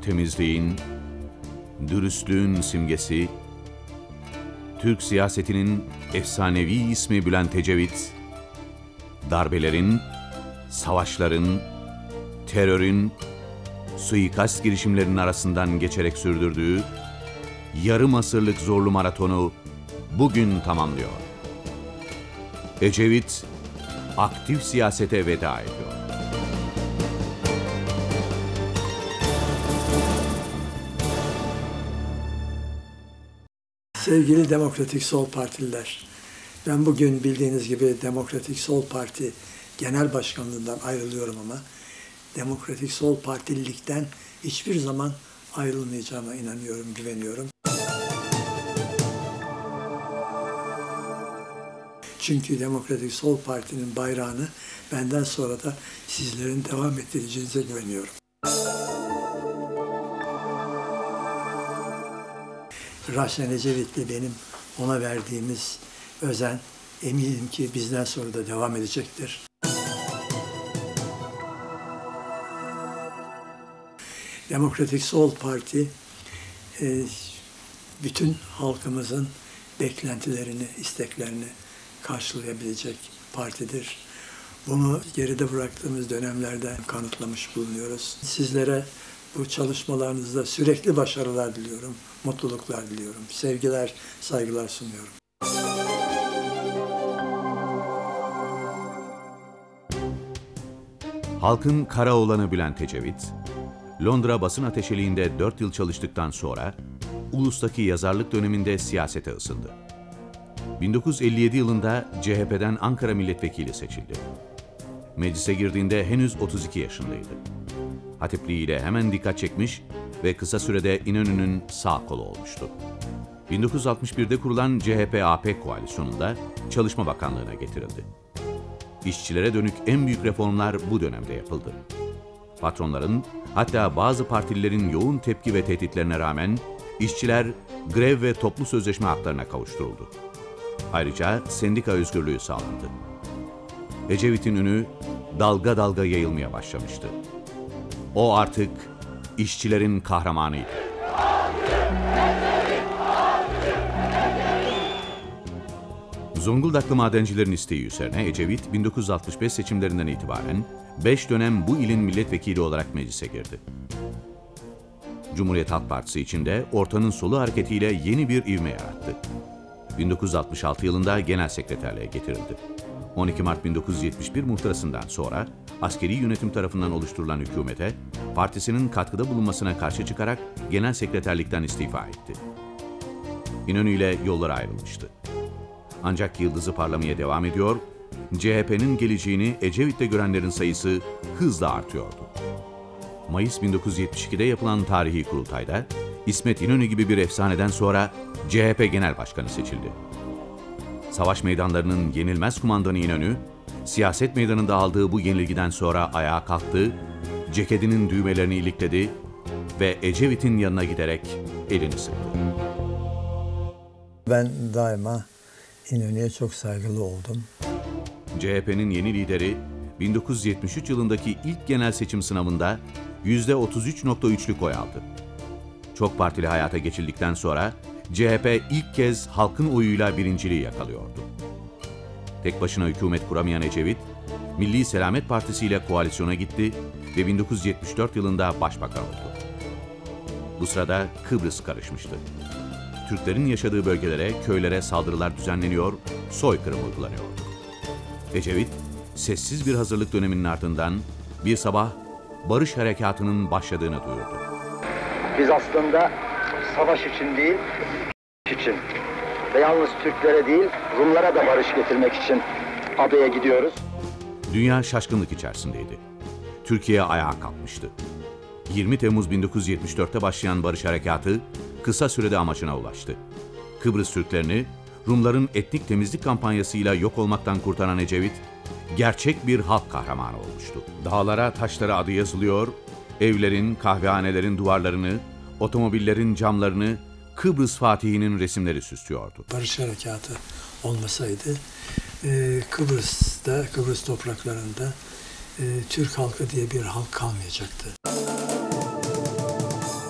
temizliğin, dürüstlüğün simgesi, Türk siyasetinin efsanevi ismi Bülent Ecevit, darbelerin, savaşların, terörün, suikast girişimlerinin arasından geçerek sürdürdüğü yarım asırlık zorlu maratonu bugün tamamlıyor. Ecevit, aktif siyasete veda ediyor. Sevgili Demokratik Sol Partililer, ben bugün bildiğiniz gibi Demokratik Sol Parti Genel Başkanlığından ayrılıyorum ama Demokratik Sol Partililikten hiçbir zaman ayrılmayacağıma inanıyorum, güveniyorum. Çünkü Demokratik Sol Parti'nin bayrağını benden sonra da sizlerin devam ettireceğinize güveniyorum. Raşen Ecevit'le benim ona verdiğimiz özen eminim ki bizden sonra da devam edecektir. Demokratik Sol Parti bütün halkımızın beklentilerini, isteklerini karşılayabilecek partidir. Bunu geride bıraktığımız dönemlerde kanıtlamış bulunuyoruz. Sizlere bu çalışmalarınızda sürekli başarılar diliyorum, mutluluklar diliyorum. Sevgiler, saygılar sunuyorum. Halkın kara oğlanı Bülent Ecevit, Londra basın ateşeliğinde 4 yıl çalıştıktan sonra ulustaki yazarlık döneminde siyasete ısındı. 1957 yılında CHP'den Ankara milletvekili seçildi. Meclise girdiğinde henüz 32 yaşındaydı. Hatipliğiyle hemen dikkat çekmiş ve kısa sürede İnönü'nün sağ kolu olmuştu. 1961'de kurulan CHP-AP koalisyonunda Çalışma Bakanlığı'na getirildi. İşçilere dönük en büyük reformlar bu dönemde yapıldı. Patronların, hatta bazı partililerin yoğun tepki ve tehditlerine rağmen işçiler grev ve toplu sözleşme haklarına kavuşturuldu. Ayrıca sendika özgürlüğü sağlandı. Ecevit'in ünü dalga dalga yayılmaya başlamıştı. O artık işçilerin kahramanıydı. Zonguldaklı madencilerin isteği üzerine Ecevit, 1965 seçimlerinden itibaren 5 dönem bu ilin milletvekili olarak meclise girdi. Cumhuriyet Halk Partisi içinde ortanın solu hareketiyle yeni bir ivme yarattı. 1966 yılında genel sekreterliğe getirildi. 12 Mart 1971 muhtırasından sonra askeri yönetim tarafından oluşturulan hükümete partisinin katkıda bulunmasına karşı çıkarak genel sekreterlikten istifa etti. İnönü ile yolları ayrılmıştı. Ancak yıldızı parlamaya devam ediyor, CHP'nin geleceğini Ecevit'te görenlerin sayısı hızla artıyordu. Mayıs 1972'de yapılan tarihi kurultayda İsmet İnönü gibi bir efsaneden sonra CHP Genel Başkanı seçildi. Savaş meydanlarının yenilmez kumandanı İnönü, siyaset meydanında aldığı bu yenilgiden sonra ayağa kalktı, ceketinin düğmelerini ilikledi ve Ecevit'in yanına giderek elini sıktı. Ben daima İnönü'ye çok saygılı oldum. CHP'nin yeni lideri 1973 yılındaki ilk genel seçim sınavında %33.3'lük oy aldı. Çok partili hayata geçildikten sonra CHP ilk kez halkın oyuyla birinciliği yakalıyordu. Tek başına hükümet kuramayan Ecevit, Milli Selamet Partisi ile koalisyona gitti ve 1974 yılında başbakan oldu. Bu sırada Kıbrıs karışmıştı. Türklerin yaşadığı bölgelere, köylere saldırılar düzenleniyor, soykırım uygulanıyordu. Ecevit, sessiz bir hazırlık döneminin ardından bir sabah barış harekatının başladığını duyurdu. Biz aslında savaş için değil, için ve yalnız Türklere değil, Rumlara da barış getirmek için adaya gidiyoruz. Dünya şaşkınlık içerisindeydi. Türkiye ayağa kalkmıştı. 20 Temmuz 1974'te başlayan barış harekatı kısa sürede amacına ulaştı. Kıbrıs Türklerini Rumların etnik temizlik kampanyasıyla yok olmaktan kurtaran Ecevit, gerçek bir halk kahramanı olmuştu. Dağlara, taşlara adı yazılıyor, evlerin, kahvehanelerin duvarlarını, otomobillerin camlarını Kıbrıs Fatihi'nin resimleri süslüyordu. Barış harekatı olmasaydı Kıbrıs'ta, Kıbrıs topraklarında Türk halkı diye bir halk kalmayacaktı.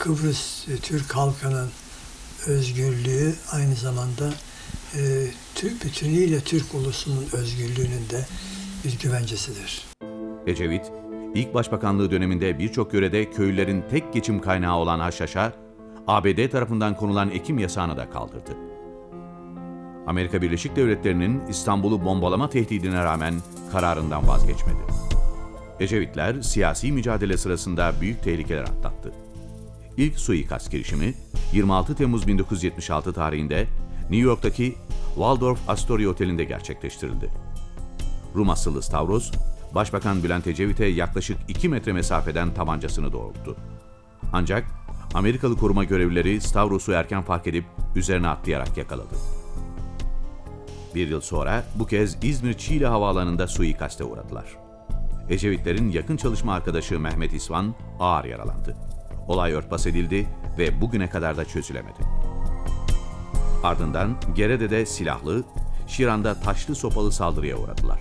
Kıbrıs Türk halkının özgürlüğü aynı zamanda bütünüyle Türk ulusunun özgürlüğünün de bir güvencesidir. Ecevit, ilk başbakanlığı döneminde birçok yörede köylülerin tek geçim kaynağı olan haşhaşa, ABD tarafından konulan ekim yasağını da kaldırdı. Amerika Birleşik Devletleri'nin İstanbul'u bombalama tehdidine rağmen kararından vazgeçmedi. Ecevitler siyasi mücadele sırasında büyük tehlikeler atlattı. İlk suikast girişimi 26 Temmuz 1976 tarihinde New York'taki Waldorf Astoria Oteli'nde gerçekleştirildi. Rum asıllı Stavros, Başbakan Bülent Ecevit'e yaklaşık 2 metre mesafeden tabancasını doğrulttu. Ancak Amerikalı koruma görevlileri Stavros'u erken fark edip üzerine atlayarak yakaladı. Bir yıl sonra bu kez İzmir Çiğli Havaalanı'nda suikaste uğradılar. Ecevitlerin yakın çalışma arkadaşı Mehmet İsvan ağır yaralandı. Olay örtbas edildi ve bugüne kadar da çözülemedi. Ardından Gerede'de silahlı, Şiran'da taşlı sopalı saldırıya uğradılar.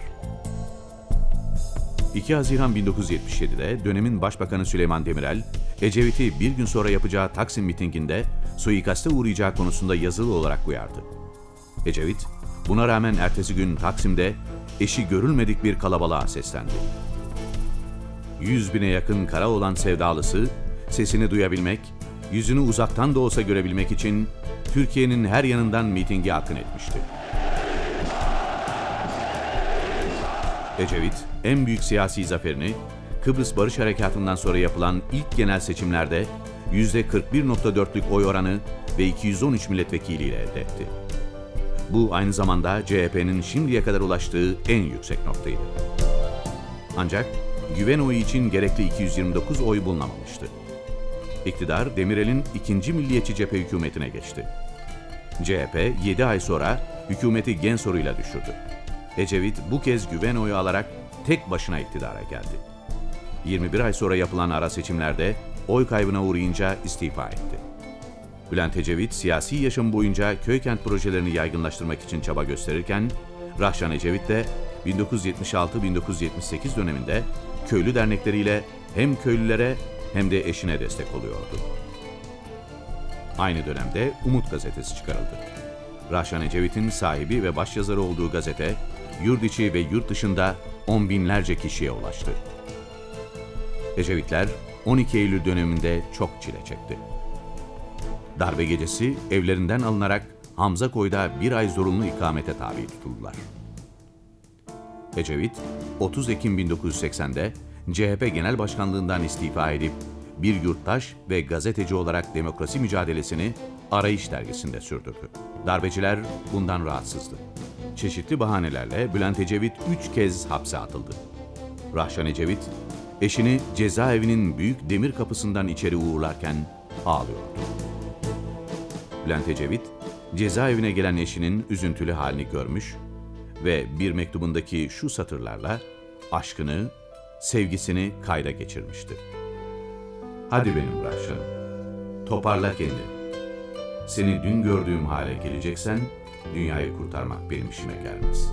2 Haziran 1977'de dönemin Başbakanı Süleyman Demirel, Ecevit'i bir gün sonra yapacağı Taksim mitinginde suikaste uğrayacağı konusunda yazılı olarak uyardı. Ecevit, buna rağmen ertesi gün Taksim'de eşi görülmedik bir kalabalığa seslendi. 100.000'e yakın Karaoğlan sevdalısı, sesini duyabilmek, yüzünü uzaktan da olsa görebilmek için Türkiye'nin her yanından mitinge akın etmişti. Ecevit, en büyük siyasi zaferini Kıbrıs Barış Harekatı'ndan sonra yapılan ilk genel seçimlerde %41.4'lük oy oranı ve 213 milletvekiliyle elde etti. Bu aynı zamanda CHP'nin şimdiye kadar ulaştığı en yüksek noktaydı. Ancak güven oyu için gerekli 229 oy bulunamamıştı. İktidar, Demirel'in ikinci Milliyetçi Cephe hükümetine geçti. CHP 7 ay sonra hükümeti gen soruyla düşürdü. Ecevit bu kez güven oyu alarak tek başına iktidara geldi. 21 ay sonra yapılan ara seçimlerde oy kaybına uğrayınca istifa etti. Bülent Ecevit siyasi yaşam boyunca köy kent projelerini yaygınlaştırmak için çaba gösterirken, Rahşan Ecevit de 1976-1978 döneminde köylü dernekleriyle hem köylülere hem de eşine destek oluyordu. Aynı dönemde Umut gazetesi çıkarıldı. Rahşan Ecevit'in sahibi ve başyazarı olduğu gazete, yurt içi ve yurt dışında on binlerce kişiye ulaştı. Ecevitler 12 Eylül döneminde çok çile çekti. Darbe gecesi evlerinden alınarak Hamzakoy'da bir ay zorunlu ikamete tabi tutuldular. Ecevit, 30 Ekim 1980'de CHP Genel Başkanlığından istifa edip bir yurttaş ve gazeteci olarak demokrasi mücadelesini Arayış dergisinde sürdürdü. Darbeciler bundan rahatsızdı. Çeşitli bahanelerle Bülent Ecevit 3 kez hapse atıldı. Rahşan Ecevit, eşini cezaevinin büyük demir kapısından içeri uğurlarken ağlıyordu. Bülent Ecevit, cezaevine gelen eşinin üzüntülü halini görmüş ve bir mektubundaki şu satırlarla aşkını, sevgisini kayda geçirmişti. Hadi benim Rahşan'ım, toparla kendini. Seni dün gördüğüm hale geleceksen, dünyayı kurtarmak benim işime gelmez.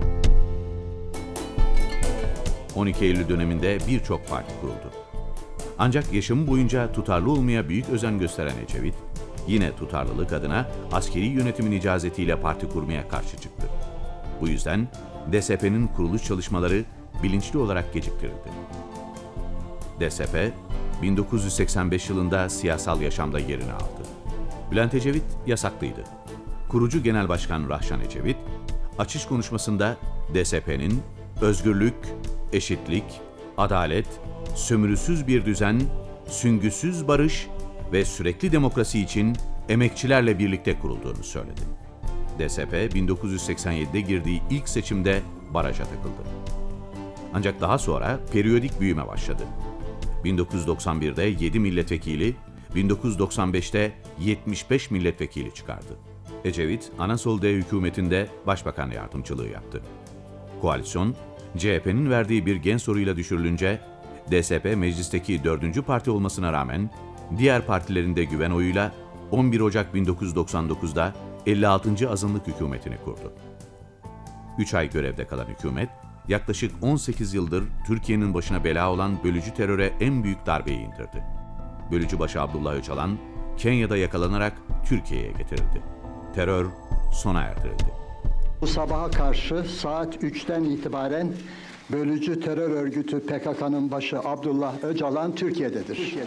12 Eylül döneminde birçok parti kuruldu. Ancak yaşamı boyunca tutarlı olmaya büyük özen gösteren Ecevit, yine tutarlılık adına askeri yönetimin icazetiyle parti kurmaya karşı çıktı. Bu yüzden DSP'nin kuruluş çalışmaları bilinçli olarak geciktirildi. DSP, 1985 yılında siyasal yaşamda yerini aldı. Bülent Ecevit yasaklıydı. Kurucu Genel Başkan Rahşan Ecevit, açış konuşmasında DSP'nin özgürlük, eşitlik, adalet, sömürüsüz bir düzen, süngüsüz barış ve sürekli demokrasi için emekçilerle birlikte kurulduğunu söyledi. DSP, 1987'de girdiği ilk seçimde baraja takıldı. Ancak daha sonra periyodik büyüme başladı. 1991'de 7 milletvekili, 1995'te 75 milletvekili çıkardı. Ecevit, Anasol D hükümetinde başbakan yardımcılığı yaptı. Koalisyon, CHP'nin verdiği bir gen soruyla düşürülünce, DSP meclisteki 4. parti olmasına rağmen, diğer partilerin de güven oyuyla 11 Ocak 1999'da 56. azınlık hükümetini kurdu. 3 ay görevde kalan hükümet, yaklaşık 18 yıldır Türkiye'nin başına bela olan bölücü teröre en büyük darbeyi indirdi. Bölücübaşı Abdullah Öcalan, Kenya'da yakalanarak Türkiye'ye getirildi. Terör sona erdirildi. Bu sabaha karşı saat 3'ten itibaren bölücü terör örgütü PKK'nın başı Abdullah Öcalan Türkiye'dedir.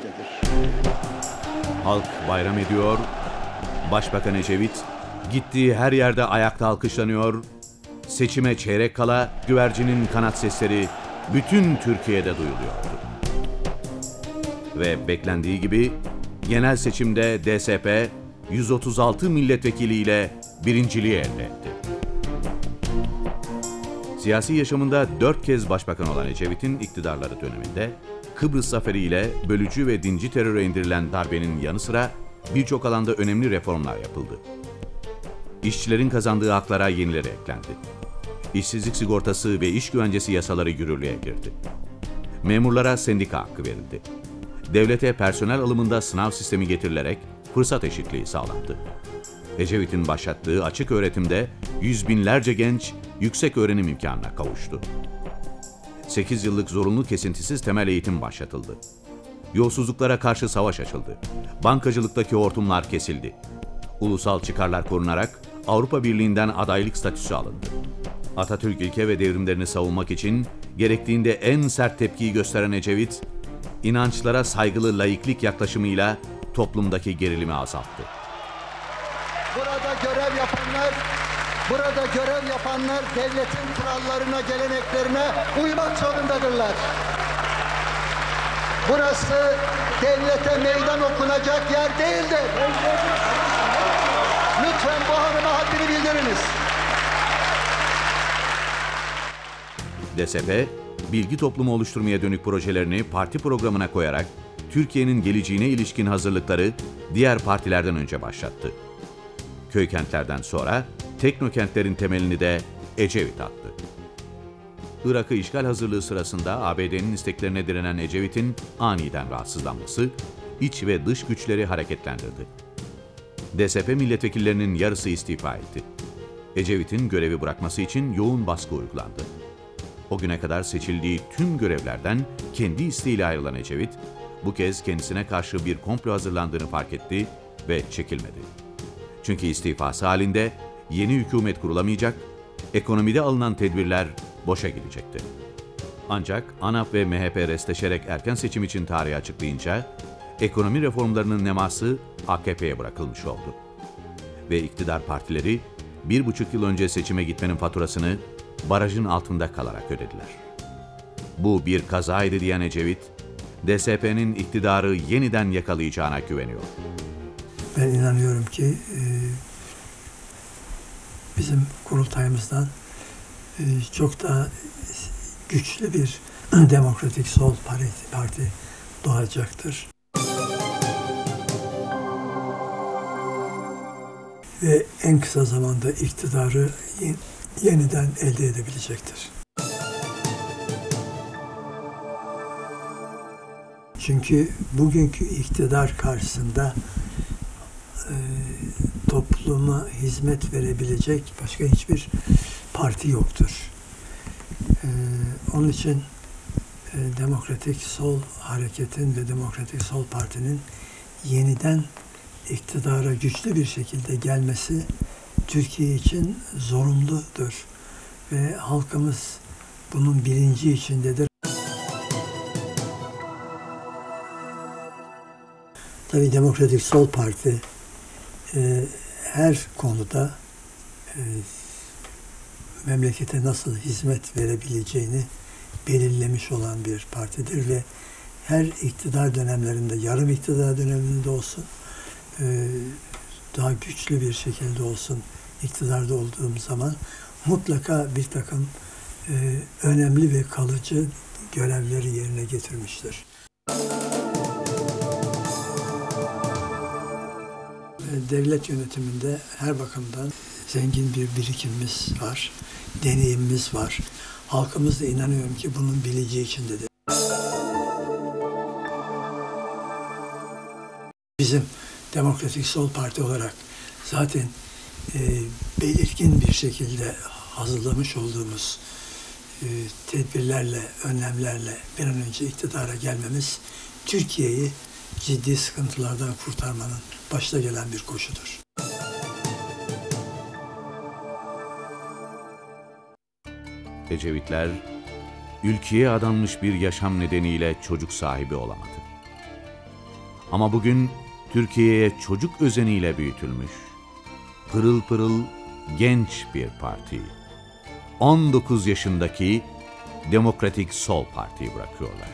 Halk bayram ediyor, Başbakan Ecevit gittiği her yerde ayakta alkışlanıyor, seçime çeyrek kala güvercinin kanat sesleri bütün Türkiye'de duyuluyordu. Ve beklendiği gibi genel seçimde DSP 136 milletvekiliyle birinciliği elde etti. Siyasi yaşamında 4 kez başbakan olan Ecevit'in iktidarları döneminde Kıbrıs zaferiyle bölücü ve dinci teröre indirilen darbenin yanı sıra birçok alanda önemli reformlar yapıldı. İşçilerin kazandığı haklara yenileri eklendi. İşsizlik sigortası ve iş güvencesi yasaları yürürlüğe girdi. Memurlara sendika hakkı verildi. Devlete personel alımında sınav sistemi getirilerek fırsat eşitliği sağlandı. Ecevit'in başlattığı açık öğretimde yüz binlerce genç yüksek öğrenim imkanına kavuştu. 8 yıllık zorunlu kesintisiz temel eğitim başlatıldı. Yolsuzluklara karşı savaş açıldı. Bankacılıktaki hortumlar kesildi. Ulusal çıkarlar korunarak Avrupa Birliği'nden adaylık statüsü alındı. Atatürk ilke ve devrimlerini savunmak için gerektiğinde en sert tepkiyi gösteren Ecevit, inançlara saygılı laiklik yaklaşımıyla toplumdaki gerilimi azalttı. Burada görev yapanlar devletin kurallarına, geleneklerine uymak zorundadırlar. Burası devlete meydan okunacak yer değildir. Lütfen bu hanıma haddini bildiriniz. DSP, bilgi toplumu oluşturmaya dönük projelerini parti programına koyarak Türkiye'nin geleceğine ilişkin hazırlıkları diğer partilerden önce başlattı. Köy kentlerden sonra teknokentlerin temelini de Ecevit attı. Irak'ı işgal hazırlığı sırasında ABD'nin isteklerine direnen Ecevit'in aniden rahatsızlanması, iç ve dış güçleri hareketlendirdi. DSP milletvekillerinin yarısı istifa etti. Ecevit'in görevi bırakması için yoğun baskı uygulandı. O güne kadar seçildiği tüm görevlerden kendi isteğiyle ayrılan Ecevit, bu kez kendisine karşı bir komplo hazırlandığını fark etti ve çekilmedi. Çünkü istifası halinde yeni hükümet kurulamayacak, ekonomide alınan tedbirler boşa gidecekti. Ancak ANAP ve MHP restleşerek erken seçim için tarihi açıklayınca, ekonomi reformlarının neması AKP'ye bırakılmış oldu. Ve iktidar partileri 1,5 yıl önce seçime gitmenin faturasını barajın altında kalarak ödediler. Bu bir kazaydı diyen Ecevit, DSP'nin iktidarı yeniden yakalayacağına güveniyor. Ben inanıyorum ki bizim kurultayımızdan çok daha güçlü bir demokratik sol parti doğacaktır. Ve en kısa zamanda iktidarı yeniden elde edebilecektir. Çünkü bugünkü iktidar karşısında topluma hizmet verebilecek başka hiçbir parti yoktur. Onun için Demokratik Sol Hareket'in ve Demokratik Sol Parti'nin yeniden iktidara güçlü bir şekilde gelmesi Türkiye için zorunludur ve halkımız bunun bilinci içindedir. Tabii Demokratik Sol Parti her konuda memlekete nasıl hizmet verebileceğini belirlemiş olan bir partidir ve her iktidar dönemlerinde, yarım iktidar döneminde olsun, daha güçlü bir şekilde olsun iktidarda olduğum zaman mutlaka bir takım önemli ve kalıcı görevleri yerine getirmiştir. Devlet yönetiminde her bakımdan zengin bir birikimimiz var, deneyimimiz var. Halkımız da inanıyorum ki bunun bileceği içindedir. Bizim Demokratik Sol Parti olarak zaten belirgin bir şekilde hazırlamış olduğumuz tedbirlerle, önlemlerle bir an önce iktidara gelmemiz Türkiye'yi ciddi sıkıntılardan kurtarmanın başta gelen bir koşudur. Ecevitler, ülkeye adanmış bir yaşam nedeniyle çocuk sahibi olamadı. Ama bugün Türkiye'ye çocuk özeniyle büyütülmüş, pırıl pırıl genç bir parti, 19 yaşındaki Demokratik Sol Parti'yi bırakıyorlar.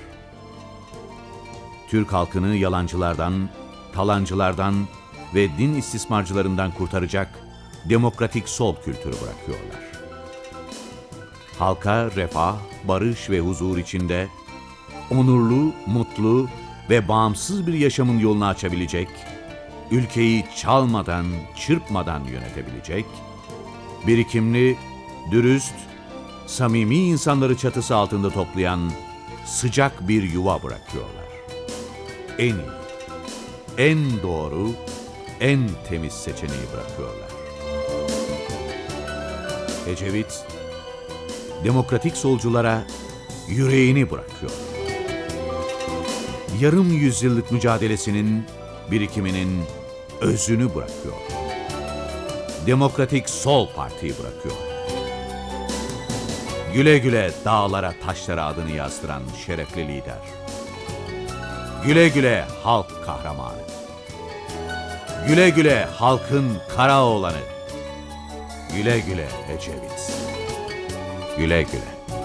Türk halkını yalancılardan, talancılardan ve din istismarcılarından kurtaracak demokratik sol kültürü bırakıyorlar. Halka refah, barış ve huzur içinde onurlu, mutlu ve bağımsız bir yaşamın yolunu açabilecek, ülkeyi çalmadan, çırpmadan yönetebilecek, birikimli, dürüst, samimi insanları çatısı altında toplayan sıcak bir yuva bırakıyorlar. En iyi, en doğru, en temiz seçeneği bırakıyorlar. Ecevit, demokratik solculara yüreğini bırakıyor. Yarım yüzyıllık mücadelesinin, birikiminin özünü bırakıyor. Demokratik Sol Parti'yi bırakıyor. Güle güle dağlara, taşlara adını yazdıran şerefli lider. Güle güle halk kahramanı. Güle güle halkın kara oğlanı. Güle güle Ecevit. Güle güle.